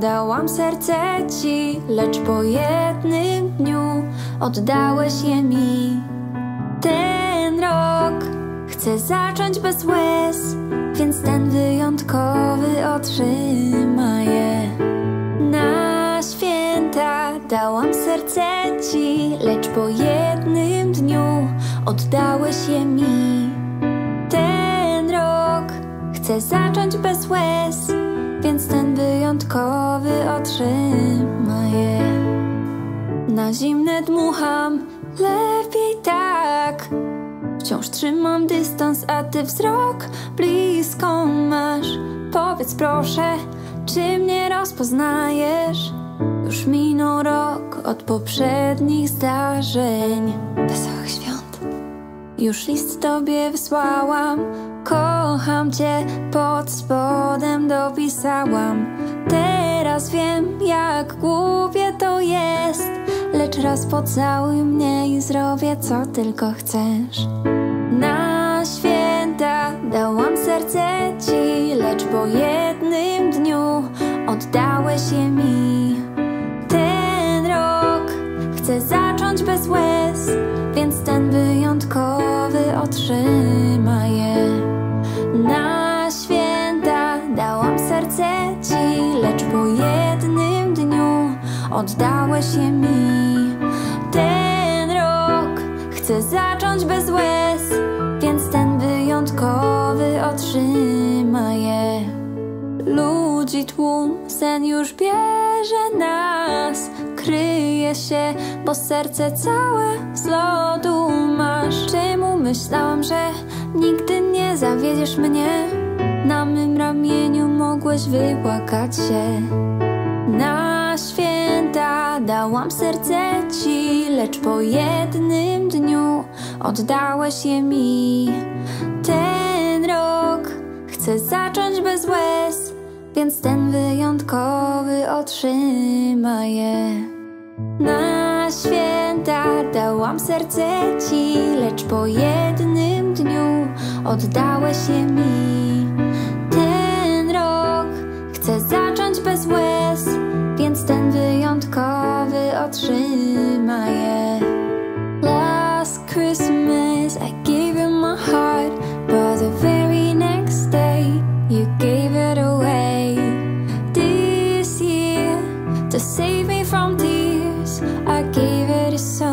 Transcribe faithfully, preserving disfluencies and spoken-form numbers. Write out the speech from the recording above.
dałam serce ci, lecz po jednym dniu oddałeś je mi. Ten rok chcę zacząć bez łez, więc ten wyjątkowy otrzyma je. Na święta dałam serce ci, lecz po jednym dniu oddałeś je mi. Ten rok chcę zacząć bez łez, więc ten wyjątkowy otrzyma je. Na zimne dmucham, lepiej tak. Wciąż trzymam dystans, a ty wzrok blisko masz. Powiedz proszę, czy mnie rozpoznajesz? Już minął rok od poprzednich zdarzeń. Wesołych świąt. Już list tobie wysłałam, kocham cię pod spodem dopisałam. Teraz wiem, jak głupie to jest, lecz raz pocałuj mnie i zrobię, co tylko chcesz. Na święta dałam serce ci, lecz po jednym dniu oddałeś je mi. Ten rok chcę zacząć bez łez, więc ten wyjątkowy otrzyma je. Na święta dałam serce ci, lecz po jednym dniu oddałeś je mi. Ten rok chcę zacząć bez łez, więc ten wyjątkowy otrzyma je. Ludzi tłum, sen już bierze nas, kryje się, bo serce całe z lodu masz. Czemu myślałam, że nigdy nie zawiedziesz mnie? Na mym ramieniu mogłeś wypłakać się. Na święta dałam serce ci, lecz po jednym dniu oddałeś je mi. Ten rok chcę zacząć bez łez, więc ten wyjątkowy otrzyma je. Na święta dałam serce ci, lecz po jednym dniu oddałeś je mi. Ten rok chcę zacząć bez łez, więc ten wyjątkowy otrzyma je. Last Christmas I gave you my heart, but the very next day you gave it away. This year, to save me from tears, I gave it a song.